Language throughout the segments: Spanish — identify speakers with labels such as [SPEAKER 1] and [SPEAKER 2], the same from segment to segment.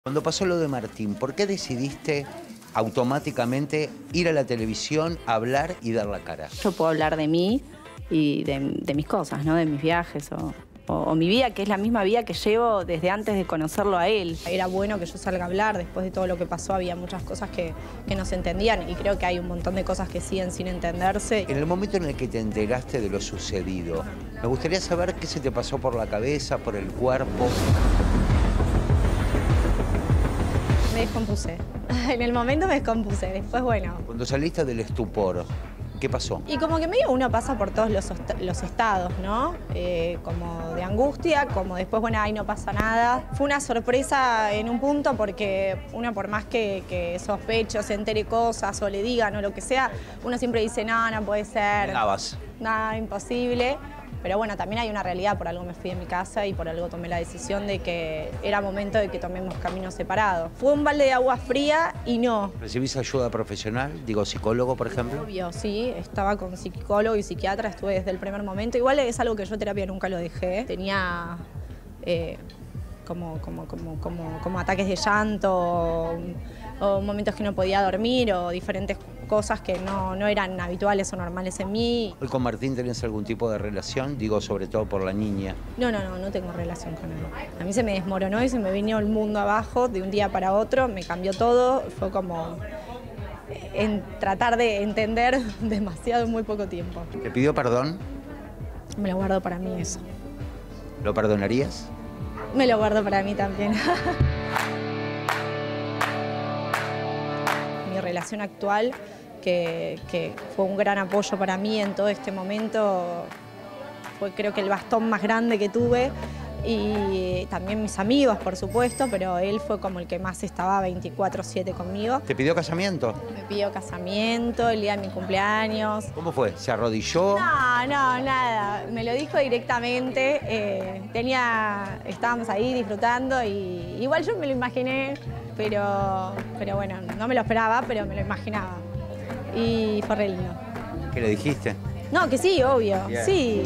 [SPEAKER 1] Cuando pasó lo de Martín, ¿por qué decidiste automáticamente ir a la televisión, hablar y dar la cara?
[SPEAKER 2] Yo puedo hablar de mí y de mis cosas, ¿no? De mis viajes o mi vida, que es la misma vida que llevo desde antes de conocerlo a él. Era bueno que yo salga a hablar, después de todo lo que pasó había muchas cosas que no se entendían y creo que hay un montón de cosas que siguen sin entenderse.
[SPEAKER 1] En el momento en el que te enteraste de lo sucedido, me gustaría saber qué se te pasó por la cabeza, por el cuerpo.
[SPEAKER 2] Me descompuse. En el momento me descompuse, después bueno.
[SPEAKER 1] Cuando saliste del estupor, ¿qué pasó?
[SPEAKER 2] Y como que medio uno pasa por todos los estados, ¿no? Como de angustia, como después, bueno, ahí no pasa nada. Fue una sorpresa en un punto porque uno por más que sospeche o se entere cosas o le digan o lo que sea, uno siempre dice, no, no puede ser.
[SPEAKER 1] Negabas.
[SPEAKER 2] Nada, imposible. Pero bueno, también hay una realidad, por algo me fui de mi casa y por algo tomé la decisión de que era momento de que tomemos caminos separados. Fue un balde de agua fría y no.
[SPEAKER 1] ¿Recibís ayuda profesional? Digo, psicólogo, por ejemplo.
[SPEAKER 2] Obvio, sí, estaba con psicólogo y psiquiatra, estuve desde el primer momento. Igual es algo que yo terapia nunca lo dejé. Tenía como ataques de llanto o momentos que no podía dormir o diferentes cosas que no eran habituales o normales en mí.
[SPEAKER 1] ¿Hoy con Martín tenés algún tipo de relación? Digo, sobre todo por la niña.
[SPEAKER 2] No tengo relación con él. A mí se me desmoronó y se me vino el mundo abajo de un día para otro, me cambió todo, fue como en tratar de entender demasiado en muy poco tiempo.
[SPEAKER 1] ¿Te pidió perdón?
[SPEAKER 2] Me lo guardo para mí eso.
[SPEAKER 1] ¿Lo perdonarías?
[SPEAKER 2] Me lo guardo para mí también. Mi relación actual, que fue un gran apoyo para mí en todo este momento, fue creo que el bastón más grande que tuve y también mis amigos, por supuesto, pero él fue como el que más estaba 24/7 conmigo.
[SPEAKER 1] ¿Te pidió casamiento?
[SPEAKER 2] Me pidió casamiento el día de mi cumpleaños.
[SPEAKER 1] ¿Cómo fue? ¿Se arrodilló?
[SPEAKER 2] No, nada. Me lo dijo directamente. Estábamos ahí disfrutando y igual yo me lo imaginé, pero bueno, no me lo esperaba, pero me lo imaginaba. Y fue re lindo.
[SPEAKER 1] ¿Qué le dijiste?
[SPEAKER 2] No, que sí, obvio,
[SPEAKER 1] Bien.
[SPEAKER 2] sí.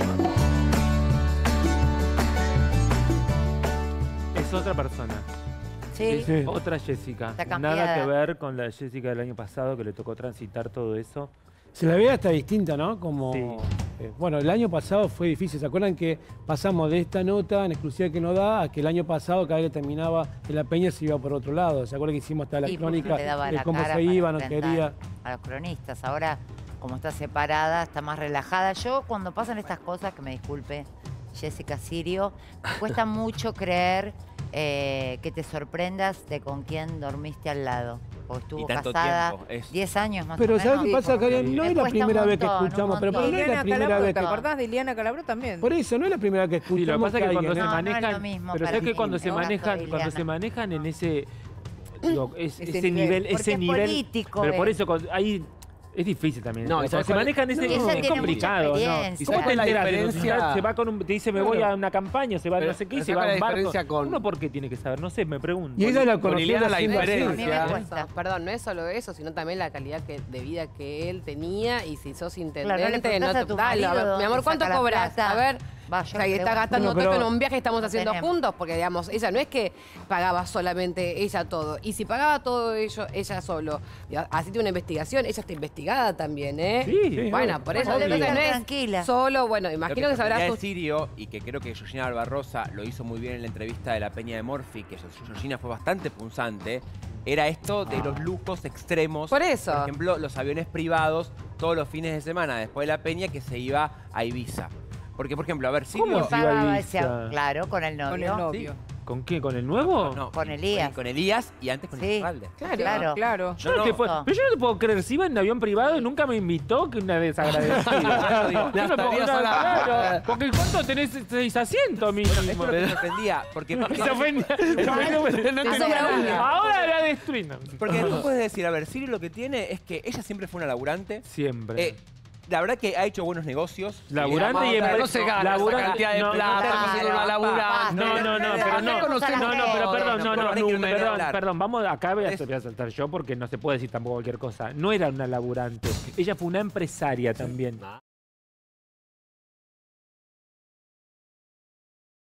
[SPEAKER 3] Es otra persona.
[SPEAKER 4] Sí.
[SPEAKER 3] Es otra Jessica.
[SPEAKER 4] Está cambiada.
[SPEAKER 3] Nada que ver con la Jessica del año pasado que le tocó transitar todo eso.
[SPEAKER 5] Se la ve hasta distinta, ¿no? Como,
[SPEAKER 3] Sí.
[SPEAKER 5] Bueno, el año pasado fue difícil. ¿Se acuerdan que pasamos de esta nota en exclusiva que nos da a que el año pasado cada vez que terminaba en la peña se iba por otro lado? ¿Se acuerdan que hicimos hasta la
[SPEAKER 4] Y
[SPEAKER 5] crónica
[SPEAKER 4] porque le daba
[SPEAKER 5] de
[SPEAKER 4] la
[SPEAKER 5] cómo
[SPEAKER 4] cara
[SPEAKER 5] se iba, no
[SPEAKER 4] para enfrentar
[SPEAKER 5] quería?
[SPEAKER 4] a los cronistas. Ahora, como está separada, está más relajada. Yo, cuando pasan estas cosas, que me disculpe Jessica Sirio, me cuesta mucho creer que te sorprendas de con quién dormiste al lado. Porque estuvo casada
[SPEAKER 6] tiempo, es...
[SPEAKER 4] 10 años más
[SPEAKER 5] Pero
[SPEAKER 4] o menos.
[SPEAKER 5] ¿sabes qué pasa, Karen? No es la
[SPEAKER 4] Cuesta
[SPEAKER 5] primera
[SPEAKER 4] un
[SPEAKER 5] vez que
[SPEAKER 4] montón,
[SPEAKER 5] escuchamos,
[SPEAKER 4] un
[SPEAKER 5] pero no
[SPEAKER 4] montón.
[SPEAKER 5] es la
[SPEAKER 7] Liliana
[SPEAKER 5] primera
[SPEAKER 7] Calabro,
[SPEAKER 5] vez
[SPEAKER 7] ¿te
[SPEAKER 5] que...
[SPEAKER 7] acordás de Liliana Calabro también?
[SPEAKER 5] Por eso, no es la primera vez que
[SPEAKER 3] Sí, lo
[SPEAKER 5] escuchamos.
[SPEAKER 3] que pasa es que cuando se
[SPEAKER 4] No, no es
[SPEAKER 3] manejan,
[SPEAKER 4] lo mismo
[SPEAKER 3] pero
[SPEAKER 4] para
[SPEAKER 3] sé que
[SPEAKER 4] mí,
[SPEAKER 3] cuando se
[SPEAKER 4] el gasto de
[SPEAKER 3] manejan, cuando se
[SPEAKER 4] Liliana.
[SPEAKER 3] manejan en ese, digo, ese
[SPEAKER 7] Ese
[SPEAKER 3] nivel,
[SPEAKER 7] nivel.
[SPEAKER 4] Porque es político,
[SPEAKER 3] pero por eso ahí es difícil también.
[SPEAKER 6] No,
[SPEAKER 3] Cuando
[SPEAKER 6] ¿sabes
[SPEAKER 3] se
[SPEAKER 6] cuál es?
[SPEAKER 3] manejan ese,
[SPEAKER 4] No, ella
[SPEAKER 3] es
[SPEAKER 4] tiene
[SPEAKER 3] complicado,
[SPEAKER 4] mucha
[SPEAKER 3] ¿no?
[SPEAKER 4] experiencia.
[SPEAKER 3] ¿Cómo
[SPEAKER 6] ¿Sabes
[SPEAKER 3] te
[SPEAKER 6] cuál es la
[SPEAKER 3] enteras?
[SPEAKER 6] diferencia?
[SPEAKER 3] Se va con un, te dice me voy a una campaña, se va
[SPEAKER 6] Pero-
[SPEAKER 3] no sé qué,
[SPEAKER 6] pero
[SPEAKER 3] se
[SPEAKER 6] ¿sabes
[SPEAKER 3] va
[SPEAKER 6] cuál
[SPEAKER 3] a
[SPEAKER 6] es
[SPEAKER 3] un
[SPEAKER 6] la
[SPEAKER 3] barco.
[SPEAKER 6] diferencia con-
[SPEAKER 3] Uno por qué tiene que saber, no sé, me pregunto.
[SPEAKER 5] Y ella la
[SPEAKER 6] Con
[SPEAKER 5] conoció
[SPEAKER 6] Liliana la
[SPEAKER 5] haciendo así.
[SPEAKER 4] A mí me
[SPEAKER 6] diferencia...
[SPEAKER 4] cuesta.
[SPEAKER 7] Perdón, no es solo eso, sino también la calidad de vida que él tenía y si sos intendente,
[SPEAKER 4] Claro, no le preguntás a tu
[SPEAKER 7] dale,
[SPEAKER 4] marido
[SPEAKER 7] mi amor,
[SPEAKER 4] dónde
[SPEAKER 7] ¿cuánto
[SPEAKER 4] saca la
[SPEAKER 7] cobras?
[SPEAKER 4] plata.
[SPEAKER 7] A ver,
[SPEAKER 4] Va,
[SPEAKER 7] o
[SPEAKER 4] yo
[SPEAKER 7] sea, que
[SPEAKER 4] le
[SPEAKER 7] está
[SPEAKER 4] pregunto.
[SPEAKER 7] gastando
[SPEAKER 5] Bueno,
[SPEAKER 7] todo
[SPEAKER 5] pero-
[SPEAKER 7] en un viaje que estamos haciendo
[SPEAKER 4] tenemos.
[SPEAKER 7] juntos, porque digamos, ella no es que pagaba solamente ella todo. Y si pagaba todo ella solo, así tiene una investigación, ella está investigada también, ¿eh?
[SPEAKER 3] Sí,
[SPEAKER 7] Bueno,
[SPEAKER 5] obvio.
[SPEAKER 7] por eso
[SPEAKER 4] Obvio.
[SPEAKER 7] entonces no es
[SPEAKER 4] Tranquila.
[SPEAKER 7] solo, bueno,
[SPEAKER 6] Lo
[SPEAKER 7] imagino que sabrás
[SPEAKER 6] de Sirio, y que creo que Georgina Barbarosa lo hizo muy bien en la entrevista de la Peña de Morphy, que Georgina fue bastante punzante, era esto de los lujos extremos.
[SPEAKER 7] Por eso.
[SPEAKER 6] Por ejemplo, los aviones privados todos los fines de semana después de la Peña que se iba a Ibiza. Porque, por ejemplo, a ver, Sirio...
[SPEAKER 3] ¿Cómo se iba a
[SPEAKER 4] Pagaba
[SPEAKER 3] Ibiza?
[SPEAKER 4] ese, claro, con el novio.
[SPEAKER 7] con el novio.
[SPEAKER 3] ¿Con qué? ¿con el nuevo?
[SPEAKER 6] No,
[SPEAKER 4] Con Elías.
[SPEAKER 6] Con Elías y antes con
[SPEAKER 4] Sí.
[SPEAKER 6] Iturralde.
[SPEAKER 7] Claro.
[SPEAKER 3] Yo no te puedo- pero yo no te puedo creer, si iba en avión privado y nunca me invitó, que una desagradecida.
[SPEAKER 6] Digo,
[SPEAKER 3] Yo no puedo
[SPEAKER 6] estaría
[SPEAKER 3] creer,
[SPEAKER 6] sola.
[SPEAKER 3] claro, porque ¿cuánto tenés 6 asientos mínimo?
[SPEAKER 6] Esto es lo que me sorprendía, porque...
[SPEAKER 3] Se ofendía. Ahora la destruyen.
[SPEAKER 6] Porque tú puedes decir, a ver, Sirio lo que tiene es que ella siempre fue una laburante.
[SPEAKER 3] Siempre.
[SPEAKER 6] La verdad que ha hecho buenos negocios.
[SPEAKER 3] Laburante y
[SPEAKER 6] Pero
[SPEAKER 3] empresario.
[SPEAKER 6] no se gana esa cantidad de plata haciendo una laburante.
[SPEAKER 3] No, pero no, pero perdón, perdón, vamos acá voy a saltar yo porque no se puede decir tampoco cualquier cosa. No era una laburante, ella fue una empresaria también.